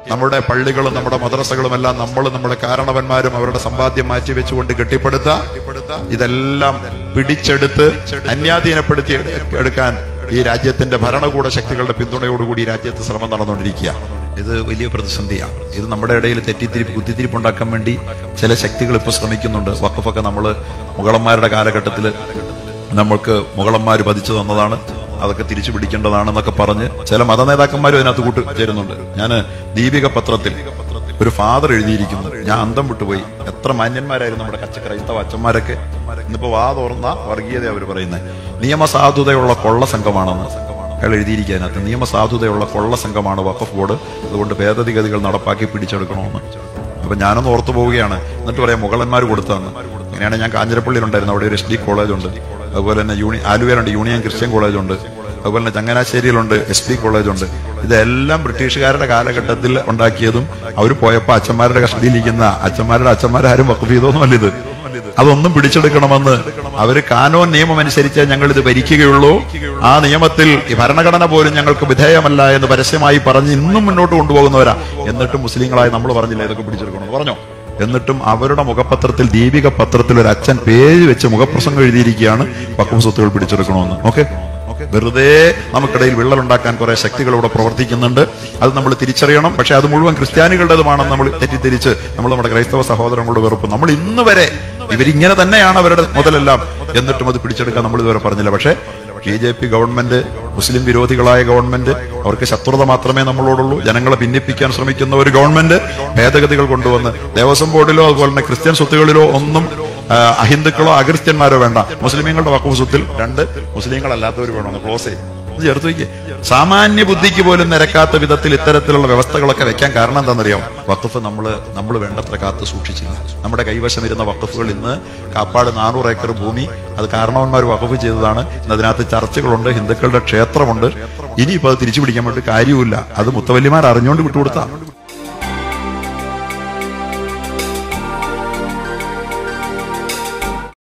നമ്മുടെ പള്ളികളും നമ്മുടെ മദ്രസകളും എല്ലാം നമ്മുടെ കാരണവന്മാരും അവരുടെ സമ്പാദ്യം മാറ്റിവെച്ചുകൊണ്ട് കെട്ടിപ്പടുത്ത ഇതെല്ലാം പിടിച്ചെടുത്ത് അന്യാധീനപ്പെടുത്തി എടുക്കാൻ ഈ രാജ്യത്തിന്റെ ഭരണകൂട ശക്തികളുടെ പിന്തുണയോടുകൂടി ഈ രാജ്യത്ത് ശ്രമം നടന്നുകൊണ്ടിരിക്കുക. ഇത് വലിയ പ്രതിസന്ധിയാണ്. ഇത് നമ്മുടെ ഇടയിൽ കുത്തിത്തിരിപ്പുണ്ടാക്കാൻ വേണ്ടി ചില ശക്തികൾ ഇപ്പോൾ ശ്രമിക്കുന്നുണ്ട്. വഖഫൊക്കെ മുഗളന്മാരുടെ കാലഘട്ടത്തിൽ നമ്മൾക്ക് മുഗളന്മാർ പതിച്ചു തന്നതാണ്, അതൊക്കെ തിരിച്ചു പിടിക്കേണ്ടതാണെന്നൊക്കെ പറഞ്ഞ് ചില മതനേതാക്കന്മാരും അതിനകത്ത് കൂട്ടുചേരുന്നുണ്ട്. ഞാൻ ദീപിക പത്രത്തിൽ ഒരു ഫാദർ എഴുതിയിരിക്കുന്നു, ഞാൻ അന്തം വിട്ടുപോയി. എത്ര മാന്യന്മാരായിരുന്നു നമ്മുടെ ക്രൈസ്തവ അച്ഛന്മാരൊക്കെ. ഇന്നിപ്പോ വാ തുറന്ന വർഗീയത അവർ പറയുന്നത് നിയമസാധുതയുള്ള കൊള്ള സംഘമാണെന്ന് അയാൾ എഴുതിയിരിക്കുക. അതിനകത്ത് നിയമസാധുതയുള്ള കൊള്ള സംഘമാണ് വഖഫ് ബോർഡ്, അതുകൊണ്ട് ഭേദഗതികൾ നടപ്പാക്കി പിടിച്ചെടുക്കണമെന്ന്. അപ്പൊ ഞാനൊന്ന് ഓർത്തു പോവുകയാണ്. എന്നിട്ട് പറയാം മുഗളന്മാർ കൊടുത്തതെന്ന്. അങ്ങനെയാണ് ഞാൻ കാഞ്ഞിരപ്പള്ളിയിലുണ്ടായിരുന്നു, അവിടെ ഒരു SD കോളേജ് ഉണ്ട്. അതുപോലെ തന്നെ ആലുവയിലുണ്ട് യൂണിയൻ ക്രിസ്ത്യൻ കോളേജ് ഉണ്ട്. അതുപോലെ തന്നെ ചങ്ങനാശ്ശേരിയിലുണ്ട് SP കോളേജ് ഉണ്ട്. ഇതെല്ലാം ബ്രിട്ടീഷുകാരുടെ കാലഘട്ടത്തിൽ ഉണ്ടാക്കിയതും അവർ പോയപ്പോ അച്ഛന്മാരുടെ കസ്റ്റഡിയിലിരിക്കുന്ന അച്ഛന്മാരാരും വഖഫ് ചെയ്തോന്നുമല്ല ഇത്. അതൊന്നും പിടിച്ചെടുക്കണമെന്ന് അവര് കാനോൻ നിയമം അനുസരിച്ച് ഞങ്ങൾ ഇത് ഭരിക്കുകയുള്ളൂ, ആ നിയമത്തിൽ ഈ ഭരണഘടന പോലും ഞങ്ങൾക്ക് വിധേയമല്ല എന്ന് പരസ്യമായി പറഞ്ഞ് ഇന്നും മുന്നോട്ട് കൊണ്ടുപോകുന്നവരാ. എന്നിട്ടും മുസ്ലിങ്ങളായി നമ്മൾ പറഞ്ഞില്ല ഇതൊക്കെ പിടിച്ചെടുക്കണമെന്ന് പറഞ്ഞോ. എന്നിട്ടും അവരുടെ മുഖപത്രത്തിൽ ദീപിക പത്രത്തിൽ ഒരു അച്ഛൻ പേര് വെച്ച് മുഖപ്രസംഗം എഴുതിയിരിക്കുകയാണ് വഖഫ് സ്വത്തുകൾ പിടിച്ചെടുക്കണമെന്ന്. ഓക്കെ, വെറുതെ നമുക്കിടയിൽ വിള്ളലുണ്ടാക്കാൻ കുറെ ശക്തികൾ ഇവിടെ പ്രവർത്തിക്കുന്നുണ്ട്. അത് നമ്മൾ തിരിച്ചറിയണം. പക്ഷെ അത് മുഴുവൻ ക്രിസ്ത്യാനികളുടേതുമാണെന്ന് നമ്മൾ തെറ്റിദ്ധരിച്ച് നമ്മുടെ ക്രൈസ്തവ സഹോദരങ്ങളുടെ വെറുപ്പ് നമ്മൾ ഇന്ന് വരെ ഇവരിങ്ങനെ തന്നെയാണ് അവരുടെ മുതലെല്ലാം, എന്നിട്ടും അത് പിടിച്ചെടുക്കാൻ നമ്മൾ ഇതുവരെ പറഞ്ഞില്ല. പക്ഷെ BJP ഗവൺമെന്റ്, മുസ്ലിം വിരോധികളായ ഗവൺമെന്റ്, അവർക്ക് ശത്രുത മാത്രമേ നമ്മളോടുള്ളൂ. ജനങ്ങളെ ഭിന്നിപ്പിക്കാൻ ശ്രമിക്കുന്ന ഒരു ഗവൺമെന്റ് ഭേദഗതികൾ കൊണ്ടുവന്ന് ദേവസ്വം ബോർഡിലോ അതുപോലെ തന്നെ ക്രിസ്ത്യൻ സ്വത്തുകളിലോ ഒന്നും അഹിന്ദുക്കളോ അക്രിസ്ത്യന്മാരോ വേണ്ട, മുസ്ലിമീങ്ങളുടെ വഖഫ് സ്വത്തിൽ 2 മുസ്ലിങ്ങളല്ലാത്തവർ വേണമെന്ന് ക്ലോസ് ചെയ്യും. ചേർത്ത് വയ്ക്കുക. സാമാന്യ ബുദ്ധിക്ക് പോലും നിരക്കാത്ത വിധത്തിൽ ഇത്തരത്തിലുള്ള വ്യവസ്ഥകളൊക്കെ വെക്കാൻ കാരണം എന്താണെന്നറിയാം? വഖഫ് നമ്മൾ വേണ്ടത്ര കാത്തു സൂക്ഷിച്ചില്ല. നമ്മുടെ കൈവശം ഇരുന്ന വഖഫുകൾ ഇന്ന് കാപ്പാട് 400 ഏക്കർ ഭൂമി അത് കാരണവന്മാർ വഖഫ് ചെയ്തതാണ്. അതിനകത്ത് ചർച്ചുകളുണ്ട്, ഹിന്ദുക്കളുടെ ക്ഷേത്രമുണ്ട്. ഇനിയിപ്പോൾ അത് തിരിച്ചു പിടിക്കാൻ വേണ്ടി കാര്യമില്ല. അത് മുത്തവല്ലിമാർ അറിഞ്ഞുകൊണ്ട് വിട്ടുകൊടുത്താ.